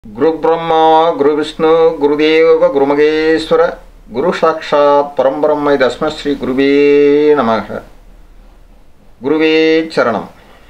गुरु ब्रह्मा गुरु विष्णु गुरुदेव गुरुमहेश्वर गुरु साक्षात् परम ब्रह्म तस्मै श्री गुरुवे नमः. गुरुवे चरणम.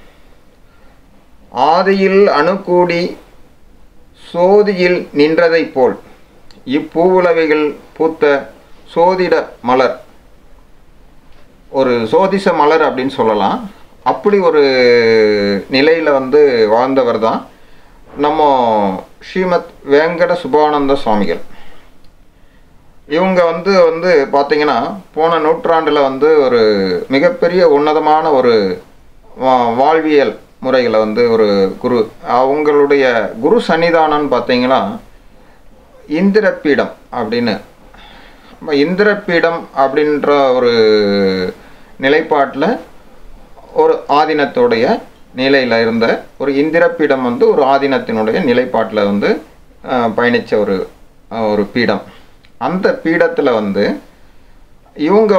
ஆதியில் அணுக்கூடி சோதியில் நின்றதைப் போல் இப்பூவுலவைகள் பூத்த சோதிட மலர், ஒரு சோதிச மலர் அப்படின்னு சொல்லலாம். அப்படி ஒரு நிலையில் வாழ்ந்தவர் தான் நம்ம ஸ்ரீமத் வேங்கட சுபானந்த சுவாமிகள். இவங்க பார்த்தீங்கன்னா போன நூற்றாண்டில் ஒரு மிகப்பெரிய உன்னதமான ஒரு வாழ்வியல் முறைகளை ஒரு குரு, அவங்களுடைய குரு சன்னிதானம்னு பார்த்தீங்கன்னா இந்திரபீடம் அப்படின்னு. இந்திரபீடம் அப்படின்ற ஒரு நிலைப்பாட்டில் ஒரு ஆதீனத்துடைய நிலையில் இருந்த ஒரு இந்திரபீடம் ஒரு ஆதீனத்தினுடைய நிலைப்பாட்டில் பயணித்த ஒரு பீடம். அந்த பீடத்தில் இவங்க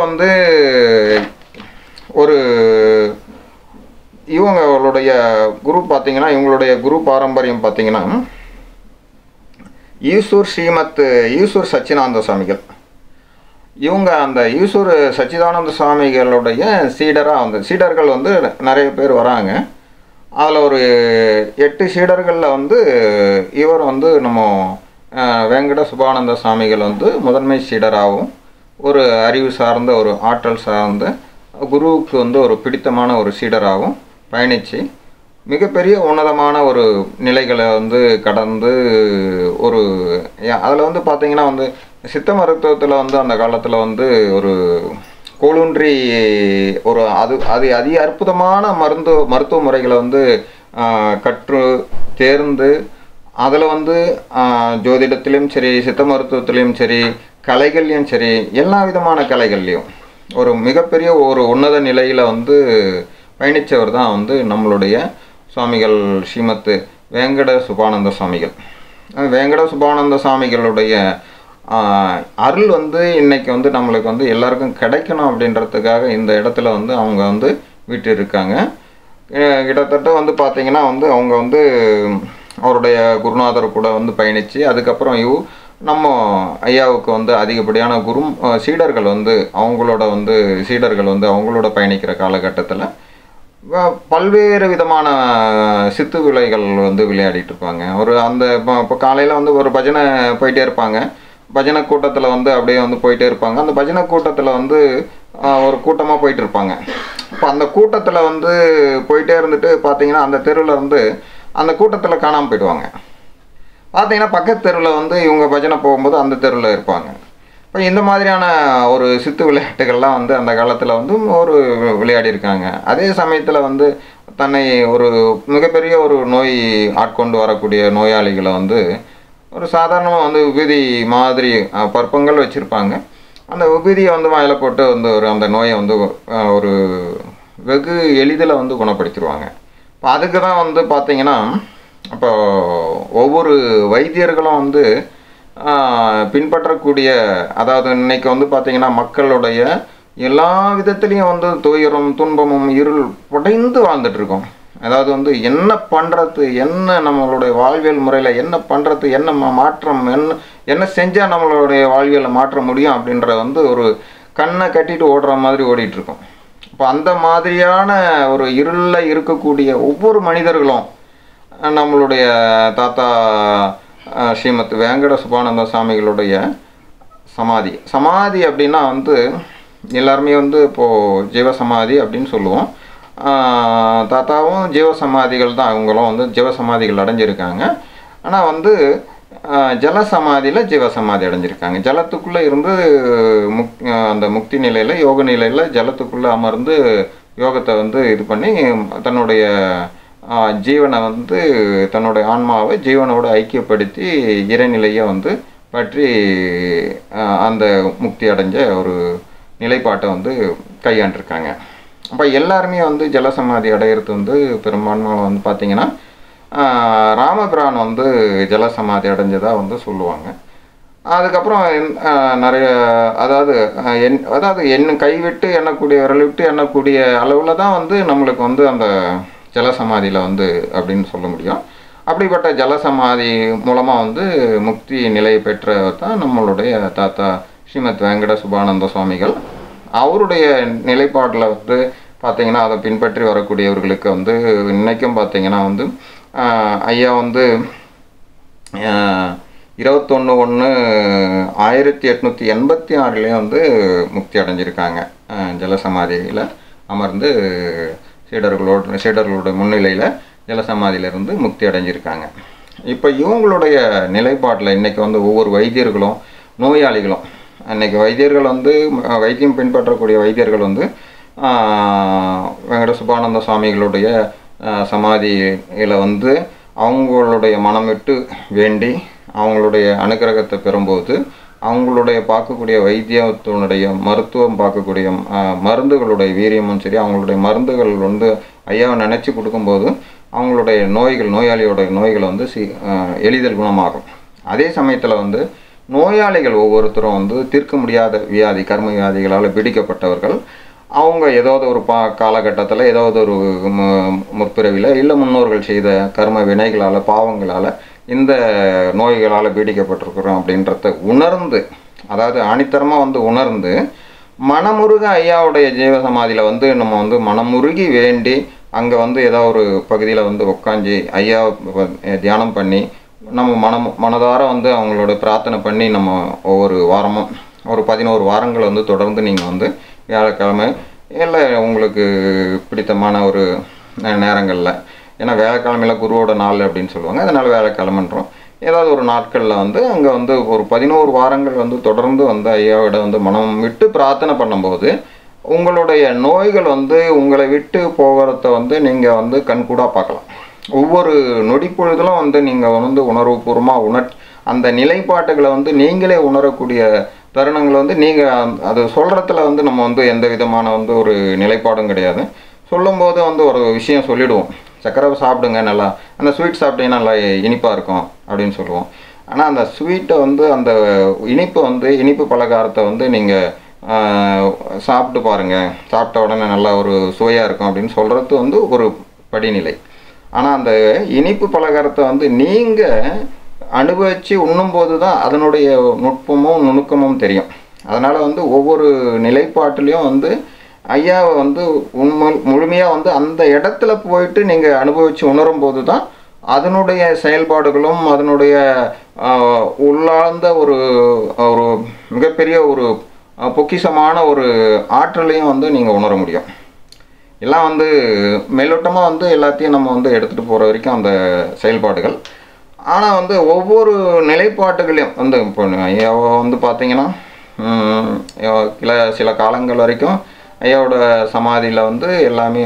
ஒரு இவங்களுடைய குரு பார்த்திங்கன்னா, இவங்களுடைய குரு பாரம்பரியம் பார்த்திங்கன்னா ஈசூர் சச்சிதானந்த சுவாமிகள். இவங்க அந்த ஈசூர் சச்சிதானந்த சுவாமிகளுடைய சீடர்கள் நிறைய பேர் வராங்க. அதில் ஒரு 8 சீடர்களில் இவர் நம்ம வேங்கட சுபானந்த சுவாமிகள் முதன்மை சீடராகவும், ஒரு அறிவு சார்ந்த ஒரு ஆற்றல் சார்ந்த குருவுக்கு ஒரு பிடித்தமான ஒரு சீடராகவும் பயணித்து மிகப்பெரிய உன்னதமான ஒரு நிலைகளை கடந்து ஒரு அதில் பார்த்திங்கன்னா சித்த மருத்துவத்தில் அந்த காலத்தில் ஒரு கோளூன்றி ஒரு அது அதி அற்புதமான மருத்துவ முறைகளை கற்று தேர்ந்து அதில் ஜோதிடத்திலையும் சரி, சித்த மருத்துவத்திலையும் சரி, கலைகள்லையும் சரி, எல்லா விதமான கலைகள்லையும் ஒரு மிகப்பெரிய ஒரு உன்னத நிலையில் பயணித்தவர் தான் நம்மளுடைய சுவாமிகள் ஸ்ரீமத் வேங்கட சுபானந்த சுவாமிகள். வேங்கட சுபானந்த சுவாமிகளுடைய அருள் இன்னைக்கு நம்மளுக்கு எல்லாருக்கும் கிடைக்கணும் அப்படின்றதுக்காக இந்த இடத்துல அவங்க விட்டிருக்காங்க. கிட்டத்தட்ட பார்த்திங்கன்னா அவங்க அவருடைய குருநாதர் கூட பயணித்து அதுக்கப்புறம் நம்ம ஐயாவுக்கு அதிகப்படியான சீடர்கள் அவங்களோட சீடர்கள் அவங்களோட பயணிக்கிற காலகட்டத்தில் பல்வேறு விதமான சித்து விளைகள் விளையாடிட்டு இருப்பாங்க. அந்த இப்போ காலையில் ஒரு பஜனை போயிட்டே இருப்பாங்க. பஜனை கூட்டத்தில் அப்படியே போயிட்டே இருப்பாங்க. அந்த பஜனை கூட்டத்தில் ஒரு கூட்டமாக போயிட்டு இருப்பாங்க. இப்போ அந்த கூட்டத்தில் போயிட்டே இருந்துட்டு பார்த்தீங்கன்னா அந்த தெருவில் அந்த கூட்டத்தில் காணாமல் போயிடுவாங்க. பார்த்தீங்கன்னா பக்கத்து தெருவில் இவங்க பஜனை போகும்போது அந்த தெருவில் இருப்பாங்க. இப்போ இந்த மாதிரியான ஒரு சித்து விளையாட்டுகள்லாம் அந்த காலத்தில் ஒரு விளையாடி இருக்காங்க. அதே சமயத்தில் தன்னை ஒரு மிகப்பெரிய ஒரு நோய் ஆட்கொண்டு வரக்கூடிய நோயாளிகளை ஒரு சாதாரணமாக விபூதி மாதிரி பற்பங்கள் வச்சுருப்பாங்க. அந்த விபூதியை வாயில் போட்டு ஒரு அந்த நோயை ஒரு வெகு எளிதில் குணப்படுத்திடுவாங்க. இப்போ அதுக்கு தான் பார்த்திங்கன்னா இப்போ ஒவ்வொரு வைத்தியர்களும் பின்பற்றக்கூடிய, அதாவது இன்றைக்கி பார்த்திங்கன்னா மக்களுடைய எல்லா விதத்துலேயும் துயரம் துன்பமும் இருள் உடைந்து வாழ்ந்துட்டுருக்கோம். அதாவது என்ன பண்ணுறது, என்ன நம்மளுடைய வாழ்வியல் முறையில் என்ன பண்ணுறது, என்ன மாற்றம், என்ன செஞ்சால் நம்மளுடைய வாழ்வியலை மாற்ற முடியும் அப்படின்ற ஒரு கண்ணை கட்டிட்டு ஓடுற மாதிரி ஓடிட்டுருக்கோம். இப்போ அந்த மாதிரியான ஒரு இருளில் இருக்கக்கூடிய ஒவ்வொரு மனிதர்களும் நம்மளுடைய தாத்தா ஸ்ரீமத் வேங்கட சுபானந்த சுவாமிகளுடைய சமாதி அப்படின்னா எல்லாருமே இப்போது ஜீவசமாதி அப்படின்னு சொல்லுவோம். தாத்தாவும் ஜீவசமாதிகள் தான், அவங்களும் ஜீவசமாதிகள் அடைஞ்சிருக்காங்க. ஆனால் ஜலசமாதியில் ஜீவசமாதி அடைஞ்சிருக்காங்க. ஜலத்துக்குள்ளே இருந்து அந்த முக்தி நிலையில், யோக நிலையில் ஜலத்துக்குள்ளே அமர்ந்து யோகத்தை இது பண்ணி தன்னுடைய ஜீவனை தன்னுடைய ஆன்மாவை ஜீவனோடு ஐக்கியப்படுத்தி இறைநிலையை பற்றி அந்த முக்தி அடைஞ்ச ஒரு நிலைப்பாட்டை கையாண்டிருக்காங்க. அப்போ எல்லாருமே ஜலசமாதி அடையிறது பெரும்பான்மை பார்த்திங்கன்னா ராமபிரான் ஜலசமாதி அடைஞ்சதாக சொல்லுவாங்க. அதுக்கப்புறம் நிறைய அதாவது கைவிட்டு எண்ணக்கூடிய விரல் விட்டு எண்ணக்கூடிய அளவில் தான் நம்மளுக்கு அந்த ஜலசமாதியில் அப்படின்னு சொல்ல முடியும். அப்படிப்பட்ட ஜலசமாதி மூலமாக வந்து முக்தி நிலை பெற்றவர் தான் நம்மளுடைய தாத்தா ஸ்ரீமத் வெங்கட சுபானந்த சுவாமிகள். அவருடைய நிலைப்பாட்டில் வந்து பார்த்திங்கன்னா அதை பின்பற்றி வரக்கூடியவர்களுக்கு வந்து இன்றைக்கும் பார்த்திங்கன்னா வந்து ஐயா வந்து 21/1/1886 வந்து முக்தி அடைஞ்சிருக்காங்க. ஜலசமாதியில் அமர்ந்து சீடர்களோட முன்னிலையில் ஜலசமாதியிலிருந்து முக்தி அடைஞ்சிருக்காங்க. இப்போ இவங்களுடைய நிலைப்பாட்டில் இன்றைக்கி வந்து ஒவ்வொரு வைத்தியர்களும் நோயாளிகளும் இன்றைக்கி வைத்தியர்கள் வந்து வைத்தியம் பின்பற்றக்கூடிய வைத்தியர்கள் வந்து வெங்கட சுபானந்த சுவாமிகளுடைய சமாதியில் வந்து அவங்களுடைய மனம் விட்டு வேண்டி அவங்களுடைய அனுக்கிரகத்தை பெறும்போது அவங்களுடைய பார்க்கக்கூடிய வைத்தியத்தினுடைய மருத்துவம் பார்க்கக்கூடிய மருந்துகளுடைய வீரியமும் சரி, அவங்களுடைய மருந்துகள் வந்து ஐயாவை நினச்சி கொடுக்கும்போது அவங்களுடைய நோயாளியோட நோய்களை வந்து எளிதில் குணமாகும். அதே சமயத்தில் வந்து நோயாளிகள் ஒவ்வொருத்தரும் வந்து தீர்க்க முடியாத வியாதி கர்ம வியாதிகளால் பீடிக்கப்பட்டவர்கள். அவங்க ஏதாவது ஒரு காலகட்டத்தில் ஏதாவது ஒரு முற்பிறவியில் இல்லை முன்னோர்கள் செய்த கர்ம வினைகளால் பாவங்களால் இந்த நோய்களால் பீடிக்கப்பட்டிருக்கிறோம் அப்படின்றத உணர்ந்து, அதாவது ஆணித்தரமாக வந்து உணர்ந்து மனமுருக ஐயாவுடைய ஜீவசமாதியில் வந்து நம்ம வந்து மனமுருகி வேண்டி அங்கே வந்து ஏதாவது ஒரு பகுதியில் வந்து உட்காந்து ஐயா தியானம் பண்ணி நம்ம மனதார வந்து அவங்களோட பிரார்த்தனை பண்ணி நம்ம ஒவ்வொரு வாரமும் ஒரு 11 வாரங்கள் வந்து தொடர்ந்து நீங்கள் வந்து வியாழக்கிழமை இல்லை உங்களுக்கு பிடித்தமான ஒரு நேரங்களில், ஏன்னா வியாழக்கிழமையில் குருவோட நாள் அப்படின்னு சொல்லுவாங்க, அதனால் வியாழக்கிழமைன்றோம், ஏதாவது ஒரு நாட்களில் வந்து அங்கே வந்து ஒரு 11 வாரங்கள் வந்து தொடர்ந்து வந்து ஐயாவிட வந்து மனம் விட்டு பிரார்த்தனை பண்ணும்போது உங்களுடைய நோய்கள் வந்து உங்களை விட்டு போகிறத வந்து நீங்கள் வந்து கண்கூடாக பார்க்கலாம். ஒவ்வொரு நொடி பொழுதிலும் வந்து நீங்கள் வந்து உணர்வுபூர்வமாக அந்த நிலைப்பாட்டுகளை வந்து நீங்களே உணரக்கூடிய தருணங்களை வந்து நீங்கள் அது சொல்கிறதுல வந்து நம்ம வந்து எந்த விதமான வந்து ஒரு நிலைப்பாடும் கிடையாது. சொல்லும்போது வந்து ஒரு விஷயம் சொல்லிவிடுவோம், சக்கரை சாப்பிடுங்க, நல்லா அந்த ஸ்வீட் சாப்பிட்டீங்கன்னா நல்லா இனிப்பாக இருக்கும் அப்படின்னு சொல்லுவோம். ஆனால் அந்த ஸ்வீட்டை வந்து அந்த இனிப்பு பலகாரத்தை வந்து நீங்கள் சாப்பிட்டு பாருங்கள், சாப்பிட்ட உடனே நல்லா ஒரு சுவையாக இருக்கும் அப்படின்னு சொல்கிறது வந்து ஒரு படிநிலை. ஆனால் அந்த இனிப்பு பலகாரத்தை வந்து நீங்கள் அனுபவித்து உண்ணும்போது தான் அதனுடைய நுட்பமும் நுணுக்கமும் தெரியும். அதனால் வந்து ஒவ்வொரு நிலைப்பாட்டிலையும் வந்து ஐயாவை வந்து முழுமையாக வந்து அந்த இடத்துல போயிட்டு நீங்கள் அனுபவித்து உணரும்போது தான் அதனுடைய செயல்பாடுகளும் அதனுடைய உள்ளார்ந்த ஒரு மிகப்பெரிய ஒரு பொக்கிஷமான ஒரு ஆற்றலையும் வந்து நீங்கள் உணர முடியும். எல்லாம் வந்து மேலோட்டமாக வந்து எல்லாத்தையும் நம்ம வந்து எடுத்துகிட்டு போகிற வரைக்கும் அந்த செயல்பாடுகள். ஆனால் வந்து ஒவ்வொரு நிலைப்பாட்டுகளையும் வந்து இப்போ ஐயாவை வந்து பார்த்திங்கன்னா சில காலங்கள் வரைக்கும் ஐயாவோட சமாதியில் வந்து எல்லாமே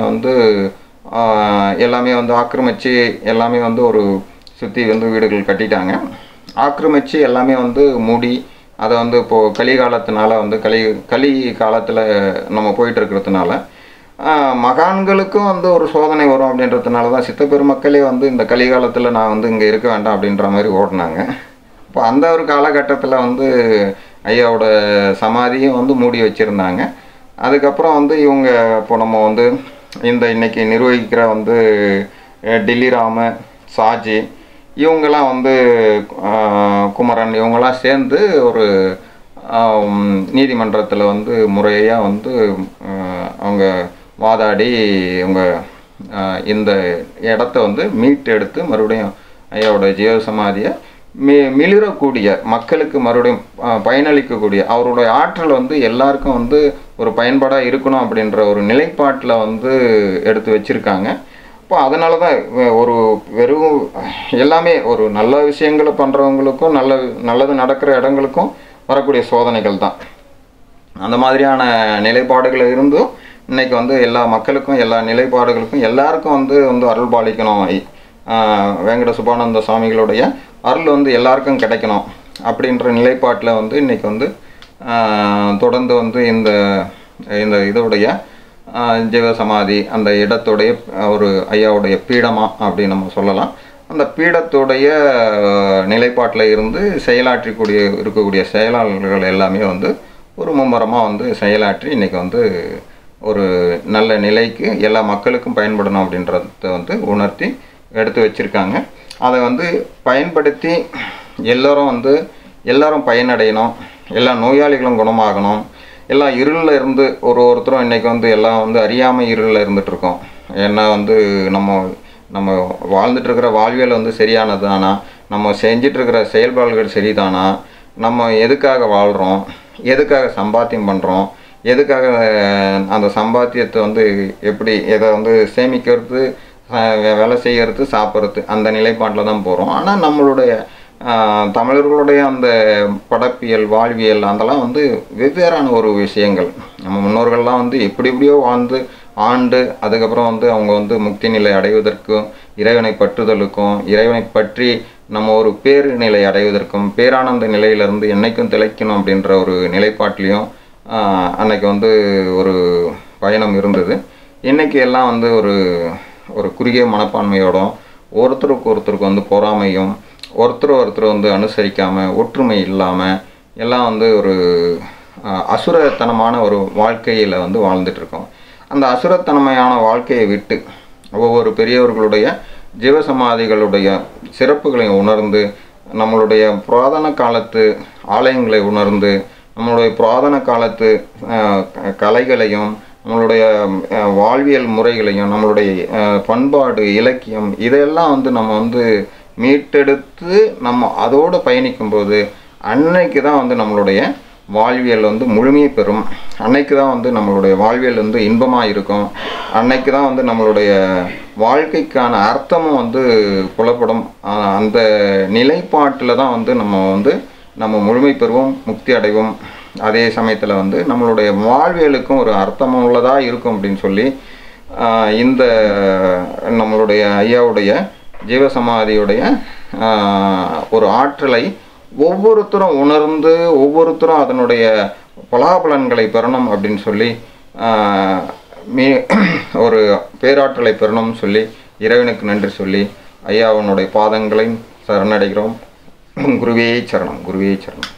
வந்து ஆக்கிரமித்து எல்லாமே வந்து ஒரு சுற்றி வந்து வீடுகள் கட்டிட்டாங்க. ஆக்கிரமித்து எல்லாமே வந்து மூடி அதை வந்து இப்போது கலிகாலத்தினால வந்து களி காலத்தில் நம்ம போயிட்டுருக்கிறதுனால மகான்களுக்கும் வந்து ஒரு சோதனை வரும் அப்படின்றதுனால தான் சித்த பெருமக்களே வந்து இந்த கலிகாலத்தில் நான் வந்து இங்கே இருக்க வேண்டாம் அப்படின்ற மாதிரி ஓடினாங்க. இப்போ அந்த ஒரு காலகட்டத்தில் வந்து ஐயாவோட சமாதியும் வந்து மூடி வச்சுருந்தாங்க. அதுக்கப்புறம் வந்து இவங்க இப்போ நம்ம வந்து இன்னைக்கு நிர்வகிக்கிற வந்து டில்லிராம சாஜி இவங்கெல்லாம் வந்து குமரன் இவங்கெல்லாம் சேர்ந்து ஒரு நீதிமன்றத்தில் வந்து முறையாக வந்து அவங்க வாதாடி அவங்க இந்த இடத்த வந்து மீட்டு எடுத்து மறுபடியும் ஐயாவோட ஜீவசமாதியை மிளிரக்கூடிய மக்களுக்கு மறுபடியும் பயனளிக்கக்கூடிய அவருடைய ஆற்றல் வந்து எல்லாருக்கும் வந்து ஒரு பயன்பாடாக இருக்கணும் அப்படின்ற ஒரு நிலைப்பாட்டில் வந்து எடுத்து வச்சுருக்காங்க. இப்போ அதனால தான் ஒரு வெறும் எல்லாமே ஒரு நல்ல விஷயங்களை பண்ணுறவங்களுக்கும் நல்லது நடக்கிற இடங்களுக்கும் வரக்கூடிய சோதனைகள் தான். அந்த மாதிரியான நிலைப்பாடுகள் இருந்தும் இன்றைக்கி வந்து எல்லா மக்களுக்கும் எல்லா நிலைப்பாடுகளுக்கும் எல்லாருக்கும் வந்து அருள் பாலிக்கணும், வெங்கட சுபானந்த சுவாமிகளுடைய அருள் வந்து எல்லாருக்கும் கிடைக்கணும் அப்படின்ற நிலைப்பாட்டில் வந்து இன்றைக்கி வந்து தொடர்ந்து வந்து இந்த இதோடைய ஜீவசமாதி அந்த இடத்துடைய ஒரு ஐயாவுடைய பீடமாக அப்படின்னு நம்ம சொல்லலாம். அந்த பீடத்துடைய நிலைப்பாட்டில் இருந்து இருக்கக்கூடிய செயலாளர்கள் எல்லாமே வந்து ஒரு மும்மரமாக வந்து செயலாற்றி இன்றைக்கி வந்து ஒரு நல்ல நிலைக்கு எல்லா மக்களுக்கும் பயன்படணும் அப்படின்றத வந்து உணர்த்தி எடுத்து வச்சுருக்காங்க. அதை வந்து பயன்படுத்தி எல்லோரும் பயனடையணும், எல்லா நோயாளிகளும் குணமாகணும். எல்லாம் இருளில் இருந்து ஒருத்தரும் இன்றைக்கி வந்து எல்லாம் வந்து அறியாமை இருளில் இருந்துகிட்ருக்கோம். ஏன்னா வந்து நம்ம வாழ்ந்துட்டுருக்கிற வாழ்வியல் வந்து சரியானது தானா, நம்ம செஞ்சிட்ருக்கிற செயல்பாடுகள் சரிதானா, நம்ம எதுக்காக வாழ்கிறோம், எதுக்காக சம்பாத்தியம் பண்ணுறோம், எதுக்காக அந்த சம்பாத்தியத்தை வந்து எப்படி எதை வந்து சேமிக்கிறது, வேலை செய்கிறது, சாப்பிட்றது, அந்த நிலைப்பாட்டில் தான் போகிறோம். ஆனால் நம்மளுடைய தமிழர்களுடைய அந்த படப்பியல், வாழ்வியல் அதெல்லாம் வந்து வெவ்வேறான ஒரு விஷயங்கள். நம்ம முன்னோர்கள்லாம் வந்து எப்படியோ வாழ்ந்து ஆண்டு அதுக்கப்புறம் வந்து அவங்க வந்து முக்தி நிலை அடைவதற்கும், இறைவனை பற்றுதலுக்கும், இறைவனை பற்றி நம்ம ஒரு பேரு நிலை அடைவதற்கும், பேரானந்த நிலையிலிருந்து என்னைக்கும் திளைக்கணும் அப்படின்ற ஒரு நிலைப்பாட்டிலையும் அன்னைக்கு வந்து ஒரு பயணம் இருந்தது. இன்றைக்கி எல்லாம் வந்து ஒரு குறுகிய மனப்பான்மையோடும், ஒருத்தருக்கு வந்து பொறாமையும், ஒருத்தர் வந்து அனுசரிக்காமல், ஒற்றுமை இல்லாமல் எல்லாம் வந்து ஒரு அசுரத்தனமான ஒரு வாழ்க்கையில் வந்து வாழ்ந்துட்டுருக்கோம். அந்த அசுரத்தனமையான வாழ்க்கையை விட்டு ஒவ்வொரு பெரியவர்களுடைய ஜீவசமாதிகளுடைய சிறப்புகளை உணர்ந்து, நம்மளுடைய புராதன காலத்து ஆலயங்களை உணர்ந்து, நம்மளுடைய புராதன காலத்து கலைகளையும், நம்மளுடைய வாழ்வியல் முறைகளையும், நம்மளுடைய பண்பாடு, இலக்கியம் இதையெல்லாம் வந்து நம்ம வந்து மீட்டெடுத்து நம்ம அதோடு பயணிக்கும்போது அன்னைக்கு தான் வந்து நம்மளுடைய வாழ்வியல் வந்து முழுமையை பெறும். அன்னைக்கு தான் வந்து நம்மளுடைய வாழ்வியல் வந்து இன்பமாக இருக்கும். அன்னைக்கு தான் வந்து நம்மளுடைய வாழ்க்கைக்கான அர்த்தமும் வந்து புலப்படும். அந்த நிலைப்பாட்டில் தான் வந்து நம்ம முழுமை பெறுவோம், முக்தி அடைவோம். அதே சமயத்தில் வந்து நம்மளுடைய வாழ்வியலுக்கும் ஒரு அர்த்தமுள்ளதாக இருக்கும் அப்படின்னு சொல்லி இந்த நம்மளுடைய ஐயாவுடைய ஜீவசமாதியுடைய ஒரு ஆற்றலை ஒவ்வொருத்தரும் உணர்ந்து, ஒவ்வொருத்தரும் அதனுடைய பலாபலன்களை பெறணும் அப்படின்னு சொல்லி ஒரு பேராற்றலை பெறணும்னு சொல்லி இறைவனுக்கு நன்றி சொல்லி ஐயாவனுடைய பாதங்களை சரணடைகிறோம். குருவே சரணம், குருவே சரணம்.